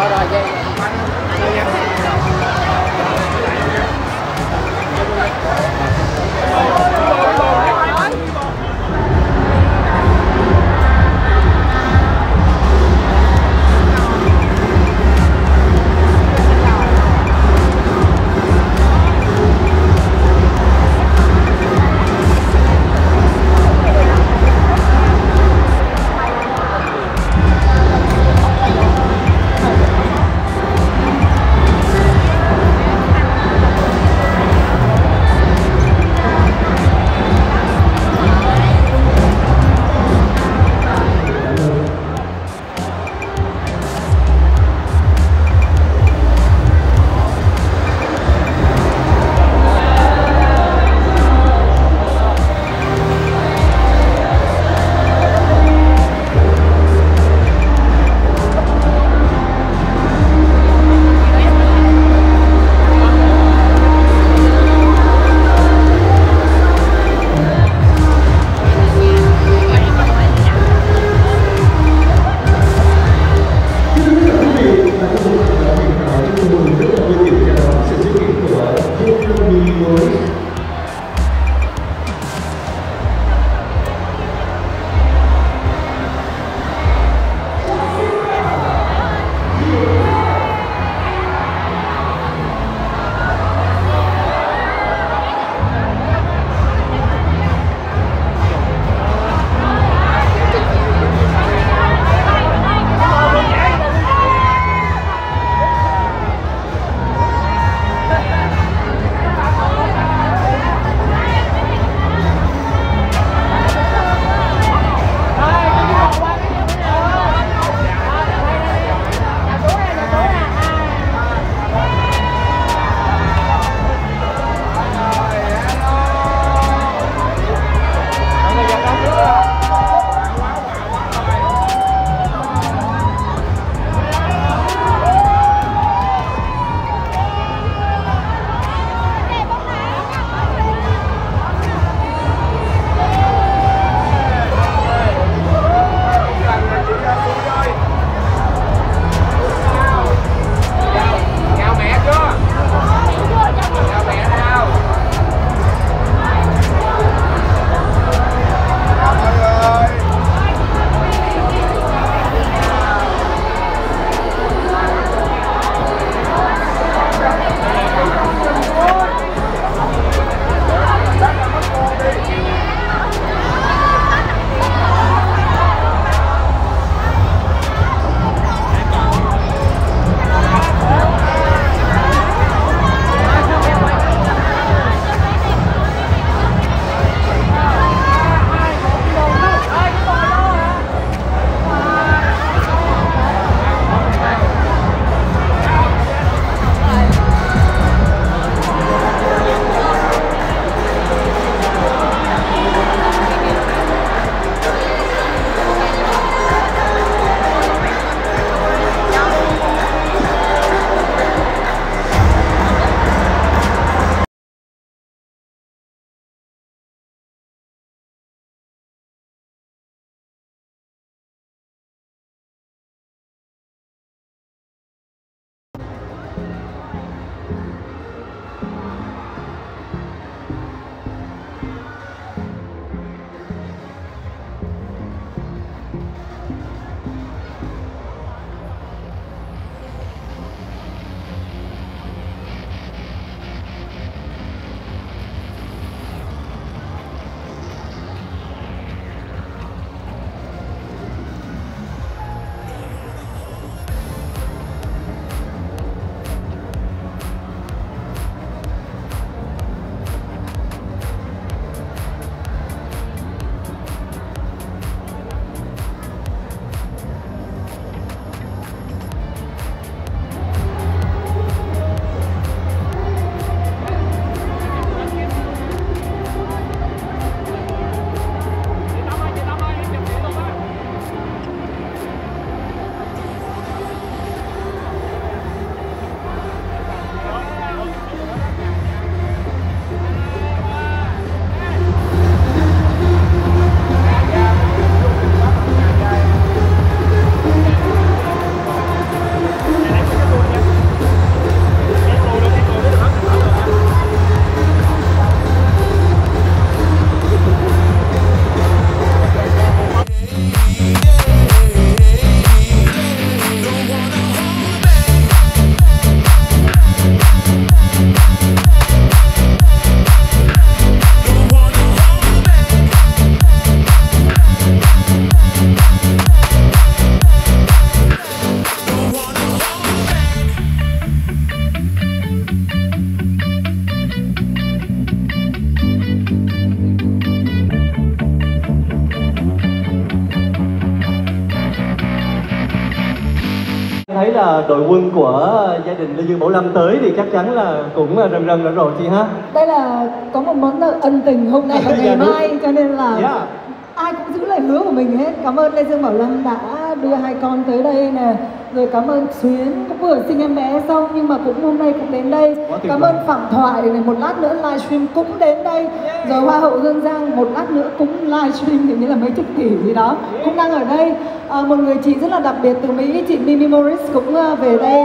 rồi vậy. là đội quân của gia đình Lê Dương Bảo Lâm tới thì chắc chắn là cũng rần rần nữa rồi chị ha. Đây là có một món nợ ân tình hôm nay và ngày mai, cho nên là ai cũng giữ lời hứa của mình hết. Cảm ơn Lê Dương Bảo Lâm đã đưa hai con tới đây nè. Rồi cảm ơn Xuyến cũng vừa sinh em bé xong nhưng mà cũng hôm nay cũng đến đây. Cảm ơn Phạm Thoại này, một lát nữa livestream cũng đến đây. Rồi Hoa hậu Hương Giang một lát nữa cũng livestream thì như là mấy chục tỷ gì đó cũng đang ở đây. Một người chị rất là đặc biệt từ Mỹ, chị Mimi Morris cũng về đây.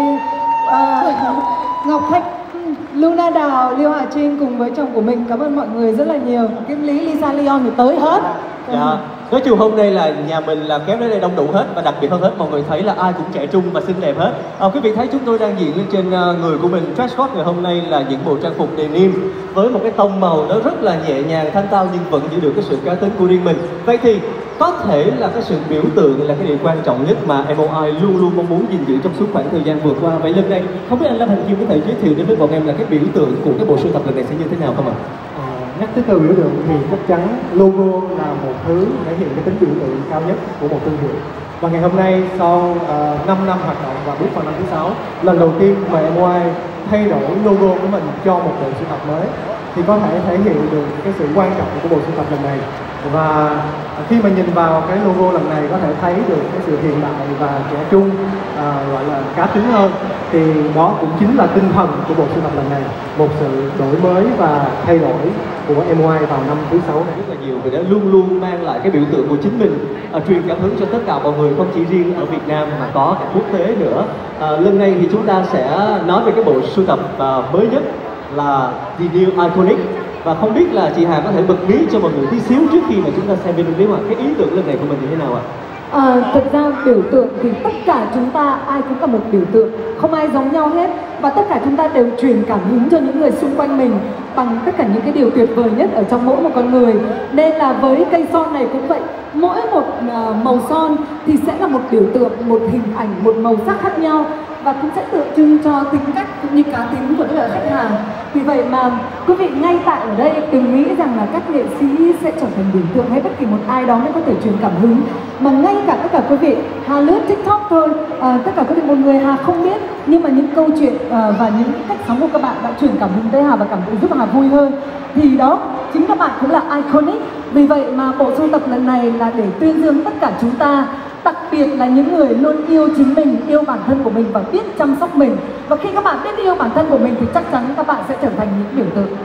Ngọc Thách, Luna Đào, Liêu Hà Trinh cùng với chồng của mình, cảm ơn mọi người rất là nhiều. Kim Lý, Lisa Leon thì tới hết. Dạ. Nói chung hôm nay là nhà mình là kéo đến đây đông đủ hết, và đặc biệt hơn hết mọi người thấy là ai cũng trẻ trung và xinh đẹp hết. Quý vị thấy chúng tôi đang diện lên trên người của mình. Dress code ngày hôm nay là những bộ trang phục denim với một cái tông màu nó rất là nhẹ nhàng thanh tao nhưng vẫn giữ được cái sự cá tính của riêng mình. Vậy thì có thể là cái sự biểu tượng là cái điều quan trọng nhất mà MOI luôn luôn mong muốn gìn giữ trong suốt khoảng thời gian vừa qua. Vậy lần này không biết anh Lâm Hành Kim có thể giới thiệu đến với bọn em là cái biểu tượng của cái bộ sưu tập lần này sẽ như thế nào không ạ? Nhắc tới từ biểu tượng thì chắc chắn logo là một thứ thể hiện cái tính biểu tượng cao nhất của một thương hiệu. Và ngày hôm nay sau 5 năm hoạt động và bước vào năm thứ 6, lần đầu tiên mà MOI thay đổi logo của mình cho một bộ sưu tập mới thì có thể thể hiện được cái sự quan trọng của bộ sưu tập lần này. Và khi mà nhìn vào cái logo lần này có thể thấy được cái sự hiện đại và trẻ trung, gọi là cá tính hơn, thì đó cũng chính là tinh thần của bộ sưu tập lần này, một sự đổi mới và thay đổi của MOI vào năm thứ 6 này. Rất là nhiều người đã luôn luôn mang lại cái biểu tượng của chính mình, truyền cảm hứng cho tất cả mọi người, không chỉ riêng ở Việt Nam mà có cả quốc tế nữa. Lần này thì chúng ta sẽ nói về cái bộ sưu tập mới nhất là The New Iconic. Và không biết là chị Hà có thể bật mí cho mọi người tí xíu trước khi mà chúng ta xem video cái ý tưởng lần này của mình như thế nào ạ? Thực ra biểu tượng thì tất cả chúng ta ai cũng là một biểu tượng, không ai giống nhau hết, và tất cả chúng ta đều truyền cảm hứng cho những người xung quanh mình bằng tất cả những cái điều tuyệt vời nhất ở trong mỗi một con người. Nên là với cây son này cũng vậy, mỗi một màu son thì sẽ là một biểu tượng, một hình ảnh, một màu sắc khác nhau, và cũng sẽ tượng trưng cho tính cách cũng như cá tính của các khách hàng. Vì vậy mà quý vị ngay tại ở đây đừng nghĩ rằng là các nghệ sĩ sẽ trở thành biểu tượng hay bất kỳ một ai đó mới có thể truyền cảm hứng, mà ngay cả tất cả quý vị Hà lướt TikTok thôi, tất cả quý vị một người Hà không biết nhưng mà những câu chuyện và những cách sống của các bạn đã truyền cảm hứng tới Hà và cảm thấy giúp Hà vui hơn, thì đó chính các bạn cũng là iconic. Vì vậy mà bộ sưu tập lần này là để tuyên dương tất cả chúng ta, đặc biệt là những người luôn yêu chính mình, yêu bản thân của mình và biết chăm sóc mình. Và khi các bạn biết yêu bản thân của mình thì chắc chắn các bạn sẽ trở thành những biểu tượng.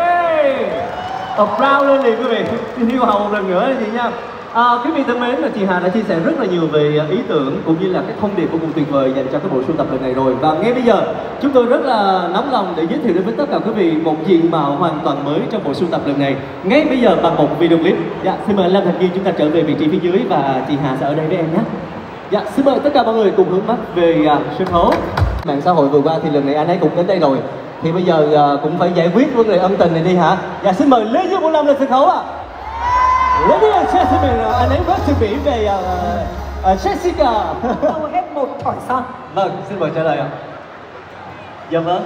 Proud lên liền quý vị, yêu hậu một lần nữa chị nha. Quý vị thân mến, là chị Hà đã chia sẻ rất là nhiều về ý tưởng cũng như là cái thông điệp vô cùng tuyệt vời dành cho cái bộ sưu tập lần này rồi. Và ngay bây giờ chúng tôi rất là nóng lòng để giới thiệu đến với tất cả quý vị một diện mạo hoàn toàn mới trong bộ sưu tập lần này. Ngay bây giờ bằng một video clip. Dạ, xin mời Lâm Thành Kiên chúng ta trở về vị trí phía dưới và chị Hà sẽ ở đây với em nhé. Dạ, xin mời tất cả mọi người cùng hướng mắt về sân khấu. Mạng xã hội vừa qua thì lần này anh ấy cũng đến đây rồi. Thì bây giờ cũng phải giải quyết vấn đề ân tình này đi hả? Dạ, xin mời Lê Dương Bảo Lâm lên sân khấu ạ. Ladies and gentlemen, anh ấy có chuẩn bị về Jessica. Đâu hết một thỏi son. Vâng, xin mời trả lời ạ. Dạ vâng.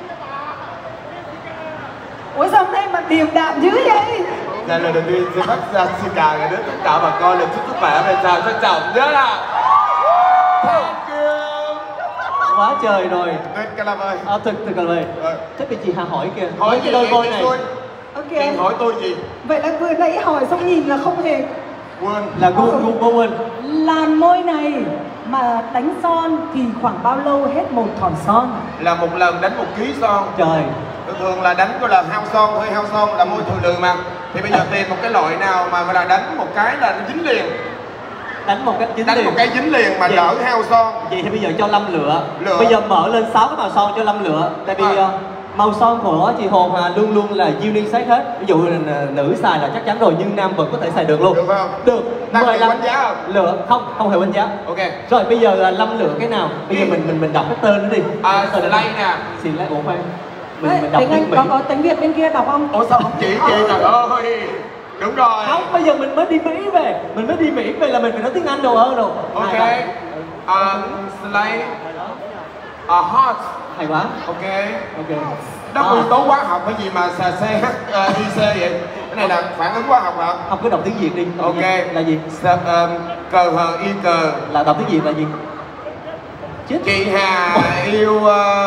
Ủa sao hôm nay mà điềm đạm dữ vậy? Dạ, lần đầu tiên xin bác Jessica gửi đến tất cả bà con lời chúc sức khỏe và chào trân trọng nhớ là thank you. Quá trời rồi. Tuyệt cả làm ơi. Thật cả lời. Chắc bị chị Hà hỏi kìa. Hỏi cái đôi môi này. Ok. Em hỏi tôi gì? Vậy là vừa nãy hỏi xong nhìn là không hề quên. Là gu quên. Làn môi này mà đánh son thì khoảng bao lâu hết một thỏi son? Là một lần đánh 1 ký son. Trời. Thường là đánh gọi là hao son thôi, hao son là môi thừa lừ mà. Thì bây giờ tìm một cái loại nào mà là đánh một cái là nó dính liền. Đánh một cái dính đánh liền. Một cái dính liền mà đỡ hao son. Vậy thì bây giờ cho Lâm lựa. Bây giờ mở lên 6 cái màu son cho Lâm lựa. Tại vì màu son của chị Hồ Hà luôn luôn là unisex hết. Ví dụ là nữ xài là chắc chắn rồi, nhưng nam vẫn có thể xài được luôn. Được không? Được. Đang bị đánh giá không? Lựa không hề đánh giá. Ok. Rồi bây giờ là Lâm lựa cái nào? Bây giờ mình đọc cái tên nó đi. Slay nè. Slay, ủa khoan. Mình đọc tiếng Anh có tiếng Việt bên kia đọc không? Ủa sao không chỉ chị trời ơi. Đúng rồi. Không, bây giờ mình mới đi Mỹ về. Mình mới đi Mỹ về là mình phải nói tiếng Anh đồ hơn rồi. Ok. Slay. Hot. Hay quá. Ok. Ok. Đó là yếu tố hóa học hay gì mà CHIC vậy? Cái này là phản ứng hóa học hả? Không, cứ đọc tiếng Việt đi. Ok. Là gì? Cờ hờ y cờ. Là đọc tiếng Việt là gì? Chị Hà yêu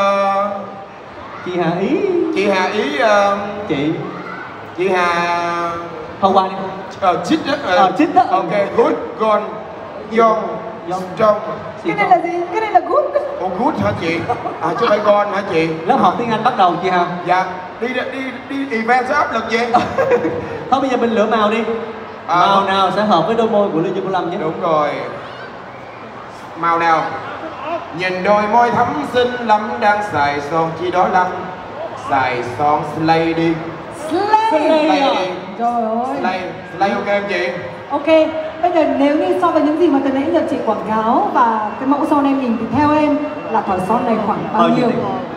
Chị Hà Ý. Chị Hà Ý chị Hà Hôm qua đi. Chích đó. Chích đó. Ok, good, gone, young, strong. Cái này là gì? Cái này là good. Ồ, good hả chị? À chứ phải gone hả chị? Lớp học tiếng Anh bắt đầu chị Hà. Dạ, đi event có áp lực gì? Thôi bây giờ mình lựa màu đi. Màu nào sẽ hợp với đôi môi của Lê Dương Bảo Lâm nhé? Đúng rồi. Màu nào? Nhìn đôi môi thắm xinh lắm đang xài son chi đó lắm. Xài son slay đi. Slay đi. Trời ơi. Slay ok không chị? Ok, bây giờ nếu như so với những gì mà từ nãy giờ chị quảng cáo và cái mẫu son em nhìn thì theo em là thỏi son này khoảng bao nhiêu?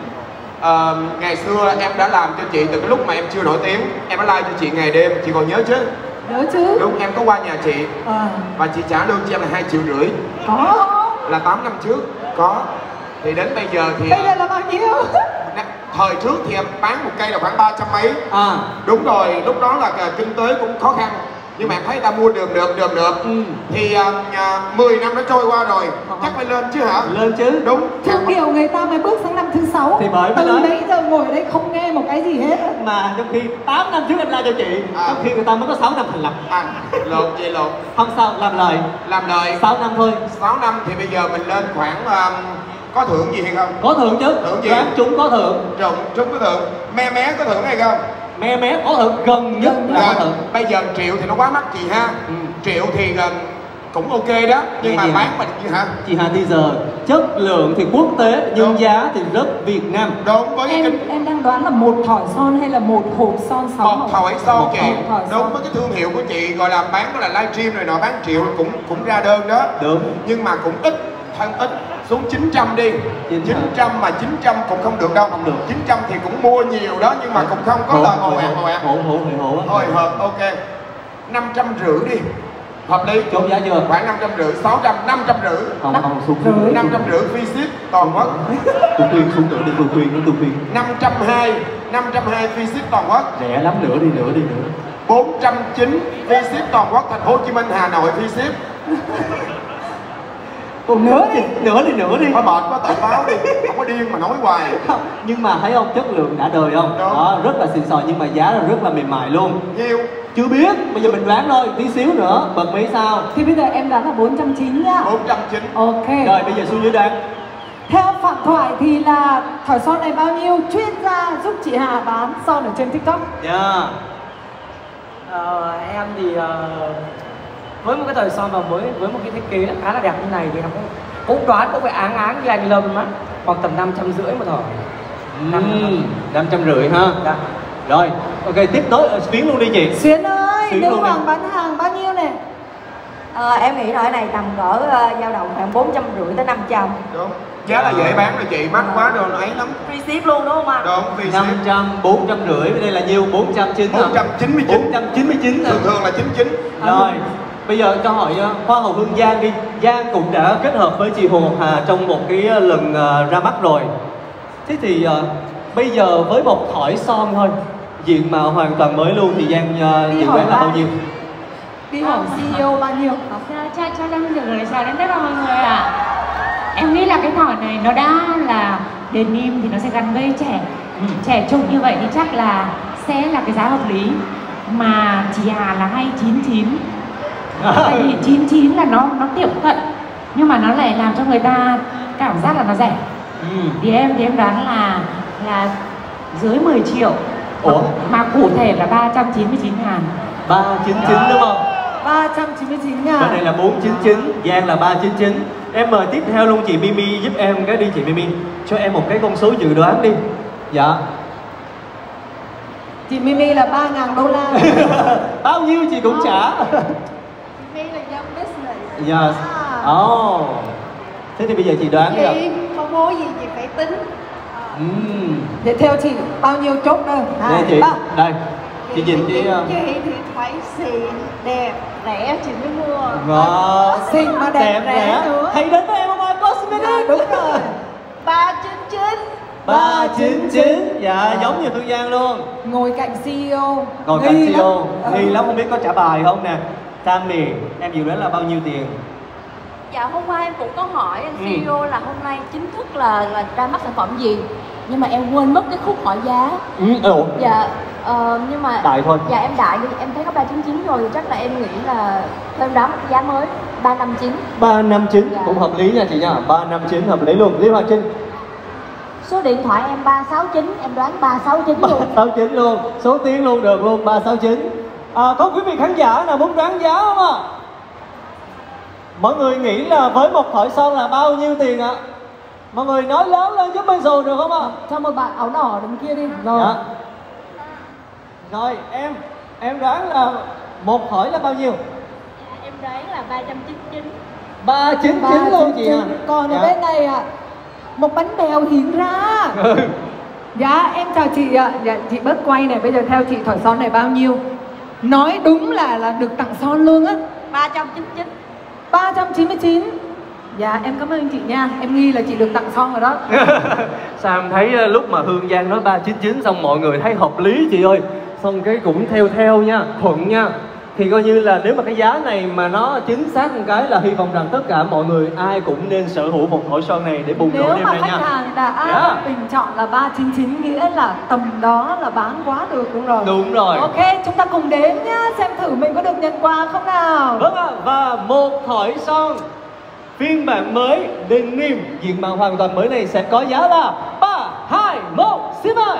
Ngày xưa em đã làm cho chị từ cái lúc mà em chưa nổi tiếng. Em đã like cho chị ngày đêm, chị còn nhớ chứ? Nhớ chứ? Đúng, em có qua nhà chị và chị trả lương cho em là 2,5 triệu. Có. Là 8 năm trước. Có. Thì đến bây giờ thì bây giờ là bao nhiêu? Thời trước thì em bán một cây là khoảng 300 mấy. Đúng rồi, lúc đó là kinh tế cũng khó khăn. Nhưng mà em thấy người ta mua được. Thì 10 năm đã trôi qua rồi, chắc phải lên chứ hả? Lên chứ. Đúng. Thương hiệu người ta mới bước sang năm thứ 6. Thì bởi từ nãy giờ ngồi ở đây không nghe một cái gì hết. Mà trong khi 8 năm trước em la cho chị, trong khi người ta mới có 6 năm thành lập. Lộn vậy lộn. Không sao, làm lời. 6 năm thôi. 6 năm thì bây giờ mình lên khoảng có thưởng gì hay không? Có thưởng chứ. Thưởng gì? Đoán trúng có thưởng. Trúng có thưởng. Mé có thưởng hay không? Mé có thưởng, gần nhất là có thưởng. Bây giờ 1 triệu thì nó quá mắc chị ha. 1 triệu thì cũng ok đó. Nhưng mà bán mà gì hả? Chị Hà teaser chất lượng thì quốc tế nhưng giá thì rất Việt Nam. Đúng, với em đang đoán là một thỏi son hay là một hộp son 6 một thỏi son chị. Đúng, son. với cái thương hiệu của chị gọi là bán đó là livestream rồi nọ, bán 1 triệu cũng ra đơn đó. Đúng. Nhưng mà cũng ít, xuống 900 đi. 900 mà 900 cũng không được đâu. Không được. 900 thì cũng mua nhiều đó nhưng mà cũng không có lời ồ ạt. Hồi hộp, ok. 550 đi. Hợp lý. Chốt giá chưa? Khoảng 550, 600, 550. Không, xuống 550 free ship toàn quốc. Tôi khuyên xuống nữa đi, tôi khuyên. 520 free ship toàn quốc. Rẻ lắm, nữa đi. 490 free ship toàn quốc, thành phố Hồ Chí Minh, Hà Nội free ship. Nữa đi. Thôi mệt quá, tự báo đi, không có điên mà nói hoài. Nhưng mà thấy không, chất lượng đã đời không? Đúng. Đó, rất là xịn sò nhưng mà giá là rất là mềm mại luôn. Nhiêu? Chưa biết, bây giờ mình đoán thôi, tí xíu nữa, bật mí sao? Thì bây giờ em đoán là 490 nhá. 490. Ok. Rồi bây giờ xuống dưới đoán. Theo Phạm Thoại thì là thỏi son này bao nhiêu? Chuyên gia giúp chị Hà bán son ở trên TikTok. Em thì với một cái thỏi son và với một cái thiết kế là khá là đẹp như này thì em cũng đoán cũng phải áng như anh Lâm á, khoảng tầm 550 một thỏi. 550 ha. Dạ. Rồi, ok, tiếp tới Xuyến luôn đi chị. Xuyến ơi, Xuyến nữ luôn hoàng bán hàng bao nhiêu này? Em nghĩ thỏi này tầm cỡ dao động khoảng 450 tới 500. Đúng. Giá là dễ bán rồi chị, mắc quá rồi nó ấy lắm. Free ship luôn đúng không ạ? Đúng, free ship. 500, 450, đây là nhiêu? 499. 499 Thường là 99. Rồi, bây giờ cho hỏi Hoa hậu Hương Giang đi. Giang cũng đã kết hợp với chị Hồ Ngọc Hà trong một cái lần ra mắt rồi. Thế thì bây giờ với một thỏi son thôi, diện mạo hoàn toàn mới luôn thì Giang dự đoán là bao nhiêu? Đi hỏi CEO bao nhiêu? Cho Lâm được lời chào đến tất cả mọi người ạ. Em nghĩ là cái thỏi này nó đã là denim thì nó sẽ gắn với trẻ. Trẻ trung như vậy thì chắc là sẽ là cái giá hợp lý. Mà chị Hà là hay 99. Tại vì 99 là nó tiệm cận nhưng mà nó lại làm cho người ta cảm giác là nó rẻ. Thì em đoán là dưới 10 triệu. Ủa? Mà cụ thể là 399 ngàn. 399 đúng không? 399 ngàn. Bên này là 499, Giang là 399. Em mời tiếp theo luôn chị Mimi giúp em cái đi chị Mimi. Cho em một cái con số dự đoán đi. Dạ. Chị Mimi là 3.000 đô la. Bao nhiêu chị cũng trả. Mimi là dân business. Yes. Thế thì bây giờ chị đoán đi ạ. Chị không mua gì chị phải tính. Để theo chị bao nhiêu chốt đâu? Đây chị, đây. Chị nhìn chị Chị thì phải xịn, đẹp, rẻ chị mới mua. Ngon. Xinh mà đẹp rẻ nữa. Hãy đến với em Mobile Cosmetics. Đúng rồi. 399. 399. Dạ, giống như Hương Giang luôn. Ngồi cạnh CEO. Ngồi cạnh CEO. Nghi lắm không biết có trả bài không nè. Tammy, em dự đoán là bao nhiêu tiền? Dạ hôm qua em cũng có hỏi anh CEO là hôm nay chính thức là ra mắt sản phẩm gì, nhưng mà em quên mất cái khúc hỏi giá. Dạ nhưng mà đại thôi. Dạ em đại đi, em thấy có 399 rồi thì chắc là em nghĩ là thêm đó một giá mới 359. 359 dạ. Cũng hợp lý nha chị nha, 359 hợp lý luôn. Lý Hoàng Trinh. Số điện thoại em 369, em đoán 369 luôn. 369 luôn, số tiếng luôn được luôn, 369. Có quý vị khán giả nào muốn đoán giá không ạ? Mọi người nghĩ là với một thỏi son là bao nhiêu tiền ạ? Mọi người nói lớn lên giúp mình dù được không ạ? Cho một bạn áo đỏ đằng kia đi. Rồi. Dạ. Rồi em đoán là một thỏi là bao nhiêu? Em đoán là 399. 399 luôn chị ạ. Còn ở bên này ạ, một bánh bèo hiện ra. Dạ em chào chị ạ. Dạ chị bớt quay này, bây giờ theo chị thỏi son này bao nhiêu? Nói đúng là được tặng son luôn á. 399. 399. Dạ em cảm ơn chị nha, em nghi là chị được tặng son rồi đó. Sao em thấy lúc mà Hương Giang nói 399 xong mọi người thấy hợp lý chị ơi. Xong cái cũng theo nha, thuận nha. Thì coi như là nếu mà cái giá này mà nó chính xác một cái là hy vọng rằng tất cả mọi người ai cũng nên sở hữu một thỏi son này để bùng nổ đêm nay nha. Nếu mà khách hàng đã bình chọn là 399 nghĩa là tầm đó là bán quá được đúng rồi. Đúng rồi. Ok, chúng ta cùng đếm nhá, xem thử mình có được nhận quà không nào. Vâng ạ, và một thỏi son phiên bản mới denim diện mạo hoàn toàn mới này sẽ có giá là 3, 2, 1, xin mời.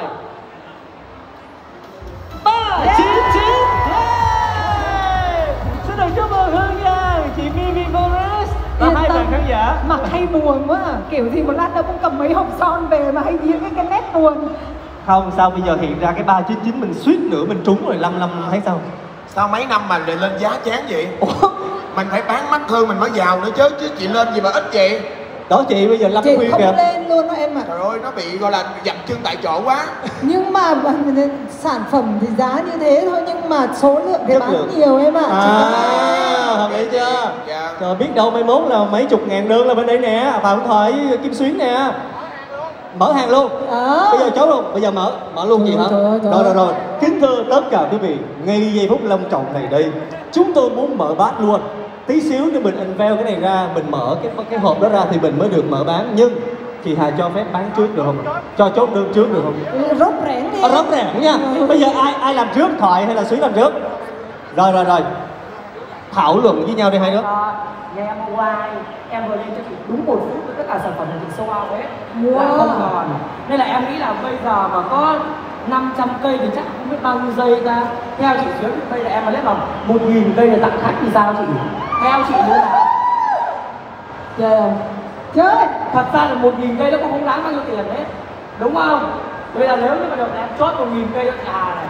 399. Xin được chúc mừng Hương Giang, chị Mimi Morris và hai bạn khán giả. Mặt hay buồn quá à. Kiểu gì một lát nữa cũng cầm mấy hộp son về mà hay diễn cái nét buồn. Không sao, bây giờ hiện ra cái 399 mình suýt nữa mình trúng rồi, 55 thấy sao? Sao mấy năm mà lên giá chán vậy? Mình phải bán mắc hơn mình mới giàu nữa chứ chị lên gì mà ít vậy? Đó chị, bây giờ Lâm chị khuyên không kìa. lên luôn đó em ạ. Trời ơi, nó bị gọi là dậm chân tại chỗ quá. Nhưng mà sản phẩm thì giá như thế thôi, nhưng mà số lượng thì Chất bán lượng. nhiều em ạ. Hợp lý chưa? Dạ. Trời, biết đâu mai mốt là mấy chục ngàn đơn là bên đây nè, Phạm Thoại Kim Xuyến nè. Mở hàng luôn. Bây giờ chốt luôn, bây giờ mở luôn gì hả? Rồi. Kính thưa tất cả quý vị, ngay giây phút long trọng này đây, chúng tôi muốn mở bát luôn. Tí xíu nữa mình unveil cái này ra, mình mở cái hộp đó ra thì mình mới được mở bán. Nhưng chị Hà cho phép bán trước được không? Cho chốt đơn trước được không? Rốt rẽn đi. Rốt rẽn nha. Bây giờ ai làm trước, Thoại hay là Xuyến làm trước? Rồi. Thảo luận với nhau đi hai đứa. Ngày em hôm qua em vừa lên cho chị đúng 1 phút với tất cả sản phẩm là chị sold out hết. Là không còn. Nên là em nghĩ là bây giờ mà có 500 cây thì chắc không biết bao nhiêu giây ra. Theo chị Xuyến bây giờ em mà lấy bằng 1000 cây để tặng khách thì sao chị? Theo chị như là Chơi. thật ra là 1000 cây nó cũng không đáng bao nhiêu tiền hết, đúng không? Bây giờ nếu như mà được em chốt 1000 cây cho chị Hà này.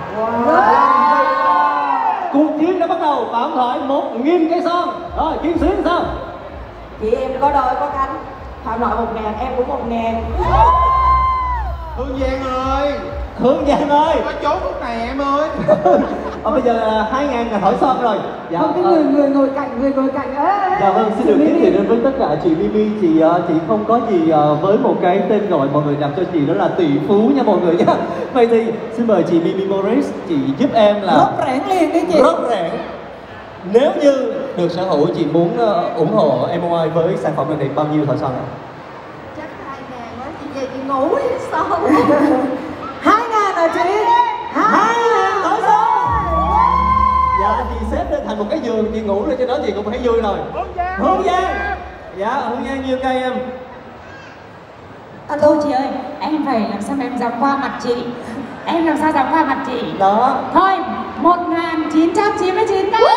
Cuộc chiến đã bắt đầu. Phạm Thoại 1000 cây son. Rồi Kim Xuyến sao? Chị em có đôi có cánh. Phạm Thoại 1000, em cũng 1000. Hương Giang ơi, có chốt lúc này em ơi. Bây giờ là 2000 là thỏi son rồi. Dạ, không, cái người ngồi cạnh ấy. Dạ vâng, xin được giới thiệu đến với tất cả chị Mimi. Chị không có gì với một cái tên gọi mọi người đặt cho chị đó là tỷ phú nha mọi người nhé. Vậy thì xin mời chị Mimi Morris, chị giúp em là Rốt rẽn liền đi chị. Rốt rẽn. Nếu như được sở hữu, chị muốn ủng hộ MOI với sản phẩm này bao nhiêu thỏi son ạ? Chắc 2000 quá, chị về chị ngủ đi sao? 2000 hả chị? 2000 thỏi son. Dạ chị xếp lên thành một cái giường, chị ngủ lên trên đó chị cũng thấy vui rồi. Hương Giang. Dạ Hương Giang nhiêu cây em? Alo chị ơi, em phải làm sao mà em dám qua mặt chị. Em làm sao dám qua mặt chị. Đó. Thôi 1999 đấy.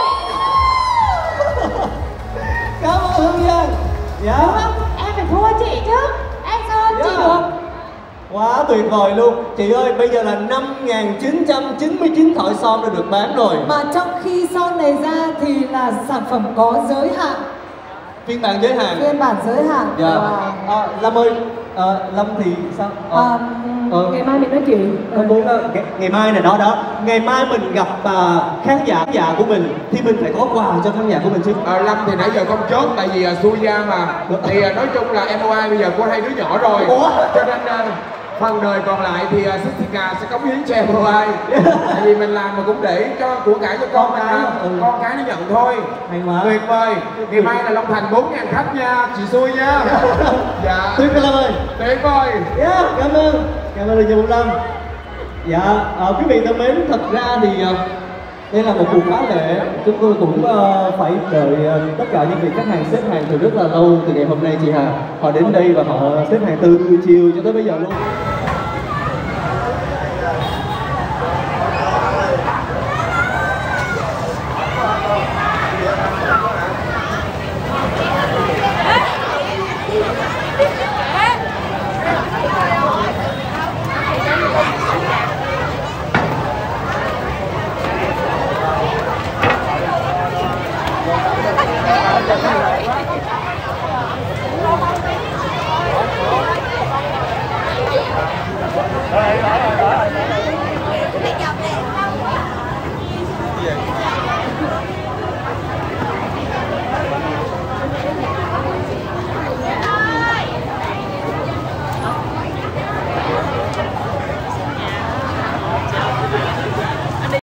Cảm ơn Hương Giang. Dạ. Đúng không? Em phải thua chị chứ. Em sao hơn chị được. Quá tuyệt vời luôn. Chị ơi, bây giờ là 5999 thỏi son đã được bán rồi. Mà trong khi son này ra thì là sản phẩm có giới hạn. Phiên bản giới hạn. Phiên bản giới hạn. Dạ. Lâm ơi, Lâm thì sao? Ngày mai mình nói chuyện. Ngày mai này đó. Ngày mai mình gặp khán giả của mình thì mình phải có quà cho khán giả của mình chứ. Lâm thì nãy giờ không chốt tại vì xui ra mà. Thì nói chung là MOI bây giờ có 2 đứa nhỏ rồi. Cho nên phần đời còn lại thì Jessica sẽ cống hiến cho em Hawaii. Tại vì mình làm mà cũng để cho của cải cho con mình mà. Con cái nó nhận thôi. Hay quá. Tuyệt vời. Ngày mai là Long Thành 4.000 khách nha, chị xui nha. Dạ. Tuyệt vời ơi. Tuyệt vời. Yeah, cảm ơn nhiều Lâm. Dạ, quý vị thân mến, thật ra thì đây là một cuộc phá lệ. Chúng tôi cũng phải đợi tất cả những vị khách hàng xếp hàng từ rất là lâu. Từ ngày hôm nay chị Hà, họ đến đây và họ xếp hàng từ chiều cho tới bây giờ luôn. Đây,